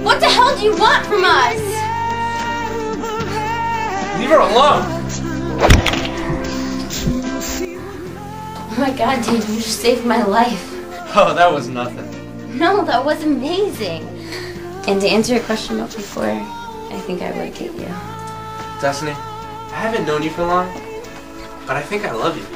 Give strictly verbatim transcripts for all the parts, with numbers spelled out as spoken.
What the hell do you want from us? Leave her alone! Oh my god, dude, you just saved my life. Oh, that was nothing. No, that was amazing. And to answer your question about before, I think I would get you. Destiny, I haven't known you for long, but I think I love you.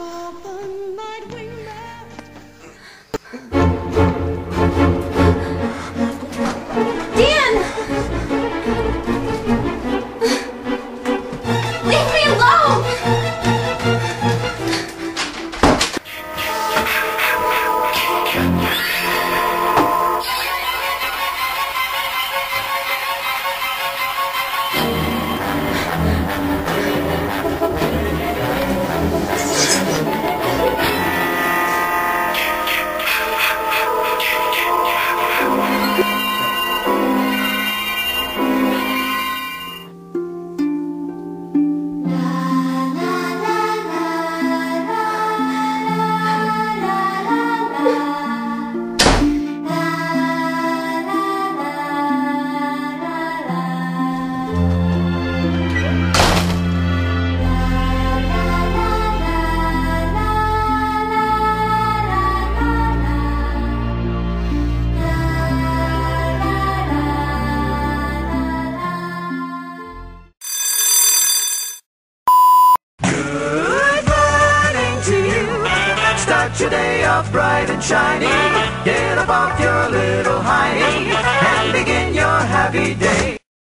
Start your day off bright and shiny. Get up off your little hiney and begin your happy day.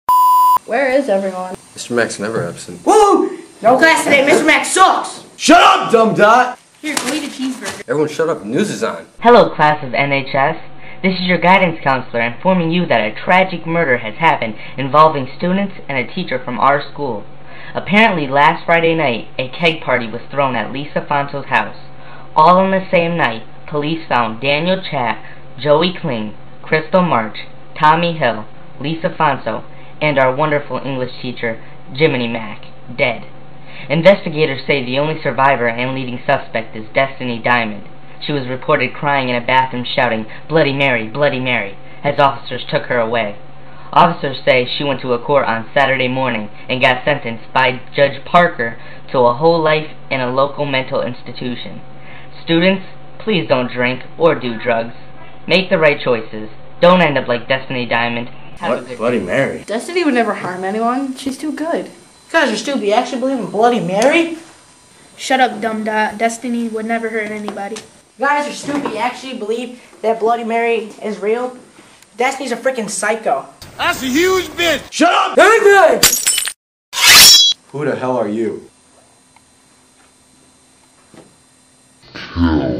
Where is everyone? Mister Mac's never absent. Woo! No class today, Mister Mac sucks! Shut up, dumb dot! Here, go eat a cheeseburger. Everyone shut up, news is on. Hello, class of N H S. This is your guidance counselor informing you that a tragic murder has happened involving students and a teacher from our school. Apparently, last Friday night, a keg party was thrown at Lisa Fonso's house. All on the same night, police found Daniel Chat, Joey Kling, Crystal March, Tommy Hill, Lisa Fonso, and our wonderful English teacher, Jiminy Mac, dead. Investigators say the only survivor and leading suspect is Destiny Diamond. She was reported crying in a bathroom shouting, "Bloody Mary, Bloody Mary," as officers took her away. Officers say she went to a court on Saturday morning and got sentenced by Judge Parker to a whole life in a local mental institution. Students, please don't drink or do drugs. Make the right choices. Don't end up like Destiny Diamond. What? Bloody Mary? Destiny would never harm anyone. She's too good. You guys are stupid. You actually believe in Bloody Mary? Shut up, dumb dot. Destiny would never hurt anybody. You guys are stupid. You actually believe that Bloody Mary is real? Destiny's a freaking psycho. That's a huge bitch! Shut up! Anything! Who the hell are you? Kill.